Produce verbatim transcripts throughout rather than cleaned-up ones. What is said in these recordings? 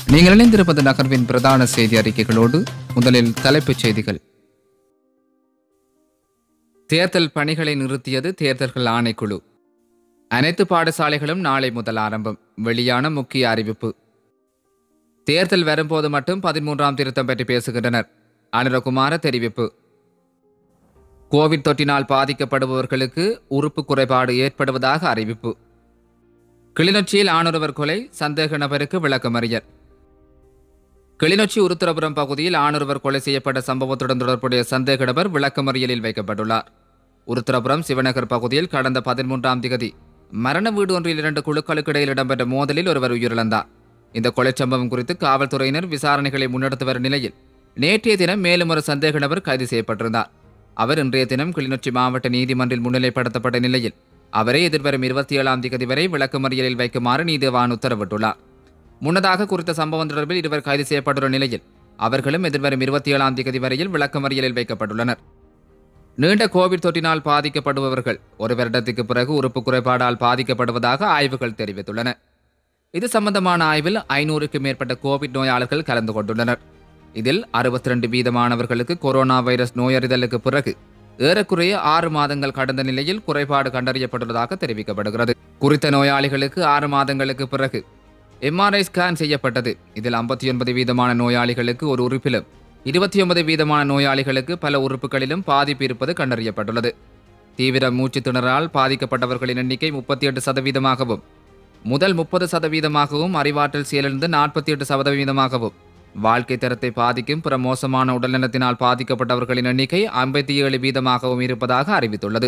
நீங்கள் இணைந்திருப்பது நகர்வின் பிரதான செய்தி அறிக்கைகளோடு. முதலில் தலைப்புச் செய்திகள். தேர்தல் பணிகளை நிறுத்தியது தேர்தல்கள் ஆணைக்குழு. அனைத்து பாடசாலைகளும் நாளை முதல் ஆரம்பம். வெளியான முக்கிய அறிவிப்பு. தேர்தல் வரும்போது மட்டும் பதிமூன்றாம் திருத்தம் பற்றி பேசுகின்றனர். அனுரகுமார தெரிவிப்பு. கோவிட் தொற்றினால் பாதிக்கப்படுபவர்களுக்கு உறுப்பு குறைபாடு ஏற்படுவதாக அறிவிப்பு. கிளிநொச்சியில் ஆணொருவர் கொலை, சந்தேக நபருக்கு விளக்கமறியல். கிளிநொச்சி உருத்திரபுரம் பகுதியில் ஆணொருவர் கொலை செய்யப்பட்ட சம்பவத்துடன் தொடர்புடைய சந்தேக நபர் விளக்கமறியலில் வைக்கப்பட்டுள்ளார். உருத்திரபுரம் சிவநகர் பகுதியில் கடந்த பதிமூன்றாம் திகதி மரண வீடு ஒன்றில் இரண்டு குழுக்களுக்கு இடையில் இடம்பெற்ற மோதலில் ஒருவர் உயிரிழந்தார். இந்த கொலை சம்பவம் குறித்து காவல்துறையினர் விசாரணைகளை முன்னெடுத்து வரும் நிலையில் நேற்றைய தினம் மேலும் ஒரு சந்தேக நபர் கைது செய்யப்பட்டிருந்தார். அவர் இன்றைய தினம் கிளிநொச்சி மாவட்ட நீதிமன்றில் முன்னிலைப்படுத்தப்பட்ட நிலையில் அவரை எதிர்வரும் இருபத்தி ஏழாம் திகதி வரை விளக்கமறியலில் வைக்குமாறு நீதிவான் உத்தரவிட்டுள்ளார். முன்னதாக குறித்த சம்பவம் தொடர்பில் இருவர் கைது செய்யப்பட்டுள்ள நிலையில் அவர்களும் எதிர்வரும் இருபத்தி ஏழாம் திகதி வரையில் விளக்கமறியலில் வைக்கப்பட்டுள்ளனர். நீண்ட கோவிட் தொற்றினால் பாதிக்கப்படுபவர்கள் ஒரு வருடத்துக்கு பிறகு உறுப்பு குறைபாடால் பாதிக்கப்படுவதாக ஆய்வுகள் தெரிவித்துள்ளன. இது சம்பந்தமான ஆய்வில் ஐநூறுக்கும் மேற்பட்ட கோவிட் நோயாளர்கள் கலந்து கொண்டுள்ளனர். இதில் அறுபத்தி ரெண்டு வீதமானவர்களுக்கு கொரோனா வைரஸ் நோயறிதலுக்கு பிறகு ஏறக்குறைய ஆறு மாதங்கள் கடந்த நிலையில் குறைபாடு கண்டறியப்பட்டுள்ளதாக தெரிவிக்கப்படுகிறது. குறித்த நோயாளிகளுக்கு ஆறு மாதங்களுக்கு பிறகு எம்ஆர்ஐ ஸ்கேன் செய்யப்பட்டது. இதில் ஐம்பத்தி ஒன்பது வீதமான நோயாளிகளுக்கு ஒரு உறுப்பிலும் இருபத்தி ஒன்பது வீதமான நோயாளிகளுக்கு பல உறுப்புகளிலும் பாதிப்பு இருப்பது கண்டறியப்பட்டுள்ளது. தீவிர மூச்சு திணறலால் பாதிக்கப்பட்டவர்களின் எண்ணிக்கை முப்பத்தி எட்டு சதவீதமாகவும் முதல் முப்பது சதவீதமாகவும் அறிவாற்றல் செயலிழந்து நாற்பத்தி எட்டு சதவீதமாகவும் வாழ்க்கை தரத்தை பாதிக்கும் பிற மோசமான உடல்நலத்தினால் பாதிக்கப்பட்டவர்களின் எண்ணிக்கை ஐம்பத்தி ஏழு வீதமாகவும் இருப்பதாக அறிவித்துள்ளது.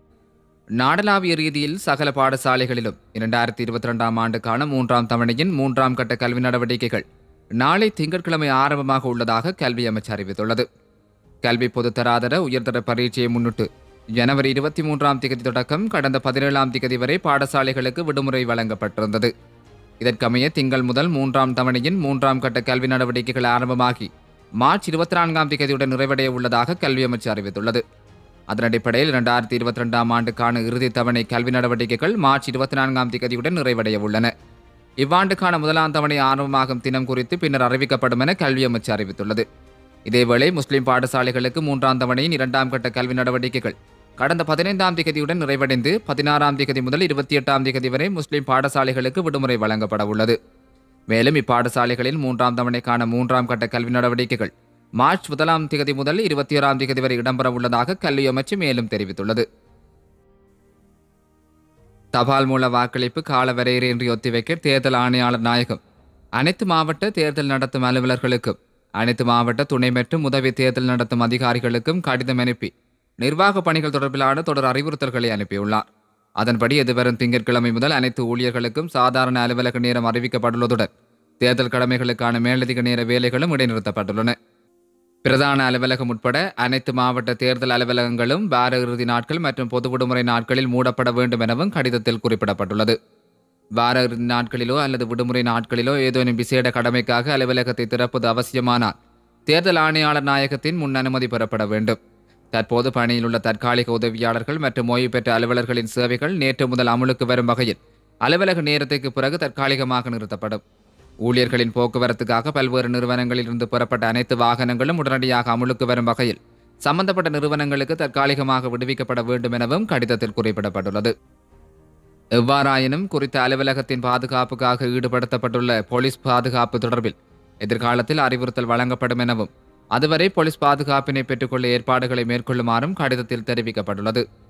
நாடளாவிய ரீதியில் சகல பாடசாலைகளிலும் இரண்டாயிரத்தி இருபத்தி ரெண்டாம் ஆண்டுக்கான மூன்றாம் தவணையின் மூன்றாம் கட்ட கல்வி நடவடிக்கைகள் நாளை திங்கட்கிழமை ஆரம்பமாக உள்ளதாக கல்வி அமைச்சு அறிவித்துள்ளது. கல்வி பொதுத்தராதர உயர்தர பரீட்சையை முன்னிட்டு ஜனவரி இருபத்தி மூன்றாம் திகதி தொடக்கம் கடந்த பதினேழாம் திகதி வரை பாடசாலைகளுக்கு விடுமுறை வழங்கப்பட்டிருந்தது. இதற்கமைய திங்கள் முதல் மூன்றாம் தவணையின் மூன்றாம் கட்ட கல்வி நடவடிக்கைகள் ஆரம்பமாகி மார்ச் இருபத்தி நான்காம் திகதியுடன் நிறைவடைய உள்ளதாக கல்வி அமைச்சு அறிவித்துள்ளது. அதன் அடிப்படையில் இரண்டாயிரத்தி இருபத்தி ரெண்டாம் ஆண்டுக்கான இறுதி தவணை கல்வி நடவடிக்கைகள் மார்ச் இருபத்தி நான்காம் திகதியுடன் நிறைவடைய உள்ளன. இவ்வாண்டுக்கான முதலாம் தவணை ஆரம்பமாகும் தினம் குறித்து பின்னர் அறிவிக்கப்படும் என கல்வி அமைச்சு அறிவித்துள்ளது. இதேவேளை முஸ்லிம் பாடசாலைகளுக்கு மூன்றாம் தவணையின் இரண்டாம் கட்ட கல்வி நடவடிக்கைகள் கடந்த பதினைந்தாம் திகதியுடன் நிறைவடைந்து பதினாறாம் திகதி முதல் இருபத்தி எட்டாம் திகதி வரை முஸ்லிம் பாடசாலைகளுக்கு விடுமுறை வழங்கப்பட உள்ளது. மேலும் இப்பாடசாலைகளில் மூன்றாம் தவணைக்கான மூன்றாம் கட்ட கல்வி நடவடிக்கைகள் மார்ச் முதலாம் திகதி முதல் இருபத்தி ஓராம் திகதி வரை இடம்பெற உள்ளதாக கல்வி அமைச்சு மேலும் தெரிவித்துள்ளது. தபால் மூல வாக்களிப்பு கால வரையறையின்றி ஒத்திவைக்க தேர்தல் ஆணையாளர் நாயகம் அனைத்து மாவட்ட தேர்தல் நடத்தும் அலுவலர்களுக்கும் அனைத்து மாவட்ட துணை மற்றும் உதவி தேர்தல் நடத்தும் அதிகாரிகளுக்கும் கடிதம் அனுப்பி நிர்வாக பணிகள் தொடர்பிலான தொடர் அறிவுறுத்தல்களை அனுப்பியுள்ளார். அதன்படி எதிர்வரும் திங்கட்கிழமை முதல் அனைத்து ஊழியர்களுக்கும் சாதாரண அலுவலக நேரம் அறிவிக்கப்பட்டுள்ளதுடன் தேர்தல் கடமைகளுக்கான மேலதிக நேர வேலைகளும் இடைநிறுத்தப்பட்டுள்ளன. பிரதான அலுவலகம் உட்பட அனைத்து மாவட்ட தேர்தல் அலுவலகங்களும் வார இறுதி நாட்கள் மற்றும் பொது விடுமுறை நாட்களில் மூடப்பட வேண்டும் எனவும் கடிதத்தில் குறிப்பிடப்பட்டுள்ளது. வார இறுதி நாட்களிலோ அல்லது விடுமுறை நாட்களிலோ ஏதேனும் விசேட கடமைக்காக அலுவலகத்தை திறப்பது அவசியமானால் தேர்தல் ஆணையாளர் நாயகத்தின் முன் அனுமதி பெறப்பட வேண்டும். தற்போது பணியில் உள்ள தற்காலிக உதவியாளர்கள் மற்றும் ஓய்வு பெற்ற அலுவலர்களின் சேவைகள் நேற்று முதல் அமுலுக்கு வரும் வகையில் அலுவலக நேரத்திற்கு பிறகு தற்காலிகமாக நிறுத்தப்படும். ஊழியர்களின் போக்குவரத்துக்காக பல்வேறு நிறுவனங்களில் இருந்து பெறப்பட்ட அனைத்து வாகனங்களும் உடனடியாக அமுலுக்கு வரும் வகையில் சம்பந்தப்பட்ட நிறுவனங்களுக்கு தற்காலிகமாக விடுவிக்கப்பட வேண்டும் எனவும் கடிதத்தில் குறிப்பிடப்பட்டுள்ளது. எவ்வாறாயினும் குறித்த அலுவலகத்தின் பாதுகாப்புக்காக ஈடுபடுத்தப்பட்டுள்ள போலீஸ் பாதுகாப்பு தொடர்பில் எதிர்காலத்தில் அறிவுறுத்தல் வழங்கப்படும் எனவும் அதுவரை போலீஸ் பாதுகாப்பினை பெற்றுக்கொள்ள ஏற்பாடுகளை மேற்கொள்ளுமாறும் கடிதத்தில் தெரிவிக்கப்பட்டுள்ளது.